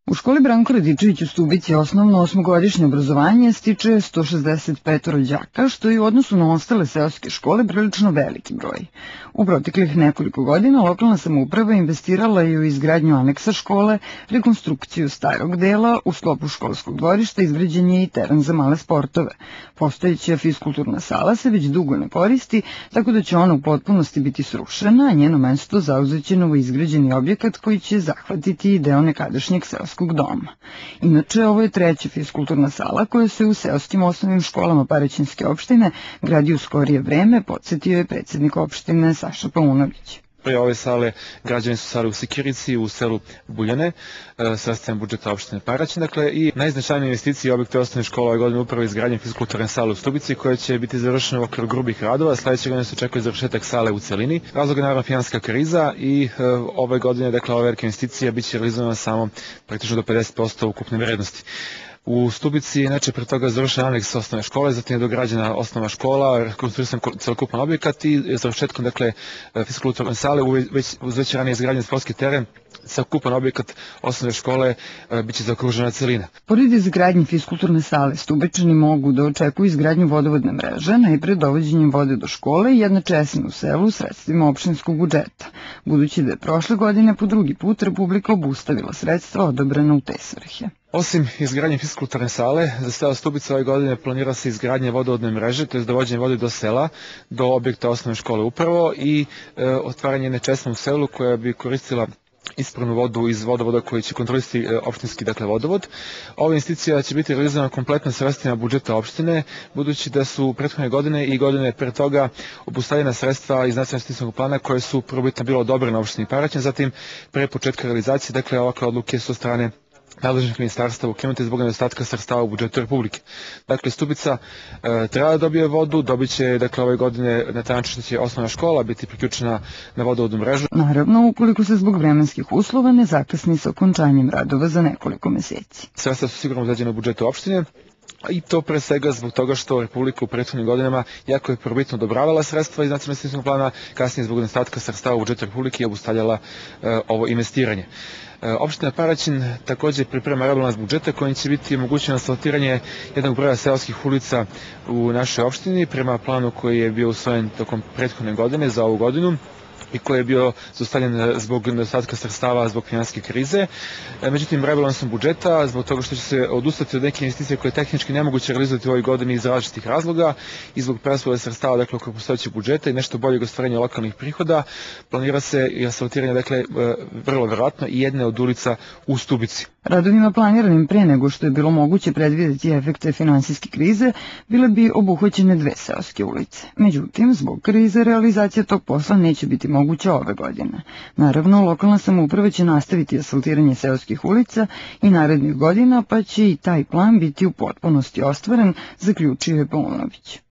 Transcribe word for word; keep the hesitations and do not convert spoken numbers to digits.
U školi Branko Radičević u Stubici osnovno osmogodišnje obrazovanje stiče sto šezdeset pet đaka, što je u odnosu na ostale seoske škole prilično veliki broj. U proteklih nekoliko godina lokalna samouprava investirala je u izgradnju aneksa škole, rekonstrukciju starog dela, u sklopu školskog dvorišta izgrađen je i teren za male sportove. Postojeća fiskulturna sala se već dugo ne koristi, tako da će ona u potpunosti biti srušena, a njeno mesto zauzeće novo izgrađeni objekat koji će zahvatiti i deo nekadašnjeg seoskog doma. Inače, ovo je treća fiskulturna sala koja se u seoskim osnovnim školama Paraćinske opštine gradi u skorije vreme, podsjetio je predsednik opštine Saša Paunović. Pre ove sale građane su sale u Sikirici, u selu Buljane, sredstvima budžeta opštine Paraćin, dakle, i najznačajnije investicije objekte osnovne škole ove godine upravo izgradnje fiskulturne sale u Stubici, koja će biti završena u okviru grubih radova. Sledeće godine se očekuje završetak sale u celini. Razlog je naravno finansijska kriza i e, ove godine, dakle, ova velika investicija biće realizovana samo praktično do pedeset posto ukupne vrednosti. U Stubici je inače pre toga završen aneks osnovne škole, zatim je dograđena osnovna škola, rekonstruisan celokupan objekat i završetkom, dakle, fiskulturne sale već, uz već ranije izgrađen sportski teren, celokupan objekat osnovne škole biće zaokružena celina. Pored izgradnje fiskulturne sale, Stubečani mogu da očekuju izgradnju vodovodne mreže, najpre dovođenjem vode do škole i jedne česme u selu sredstvima opštinskog budžeta, budući da je prošle godine po drugi put Republika obustavila sredstva odobrena u te svrhe. Osim izgradnje fiskulturne sale, za selo Stubica ove godine planira se izgradnje vodovodne mreže, to je dovođenje vode do sela, do objekta osnovne škole upravo i e, otvaranje jedne česme u selu koja bi koristila ispravnu vodu iz vodovoda koji će kontrolisati e, opštinski, dakle, vodovod. Ova investicija će biti realizovana kompletno sredstvima budžeta opštine, budući da su prethodne godine i godine pre toga obustavljena sredstva iz nacionalnog investicionog plana koje su prvobitno bilo odobrene opštini Paraćin, zatim pre početka realizacije, dakle, ovakve odluke su od strane nadležnih ministarstva ukinuti zbog nedostatka sredstava u budžetu Republike. Dakle, Stubica e, treba da dobije vodu, dobit će, dakle, ove godine na taj način će osnovna škola biti priključena na vodovodnu mrežu. Naravno, ukoliko se zbog vremenskih uslova ne zakasni sa okončanjem radova za nekoliko meseci. Sredstva su sigurno uzađene u budžetu opštine, i to pre svega zbog toga što Republika u prethodnim godinama jako je prvobitno odobravala sredstva iz nacionalnog investicionog plana, kasnije zbog nedostatka sredstava u budžetu Republike je obustavljala e, ovo investiranje. E, opština Paraćin takođe priprema rebalans budžeta kojim će biti omogućeno asfaltiranje jednog broja seoskih ulica u našoj opštini prema planu koji je bio usvojen tokom prethodne godine za ovu godinu i koji je bio zaustavljen zbog nedostatka sredstava zbog finansijske krize. Međutim, rebalansom budžeta, zbog toga što će se odustati od neke investicije koje je tehnički nemoguće realizovati u ovoj godini iz različitih razloga i zbog preraspodele sredstava, dakle, oko postojećeg budžeta i nešto boljeg ostvarenja lokalnih prihoda, planira se i asfaltiranje, dakle, vrlo verovatno i jedne od ulica u Stubici. Radovima planiranim pre nego što je bilo moguće predvideti efekte finansijske krize, bile bi obuhvaćene dve seoske ulice. Međutim, zbog krize realizacija tog posla neće biti moguća ove godine. Naravno, lokalna samouprava će nastaviti asfaltiranje seoskih ulica i narednih godina, pa će i taj plan biti u potpunosti ostvaren, zaključio je Paunović.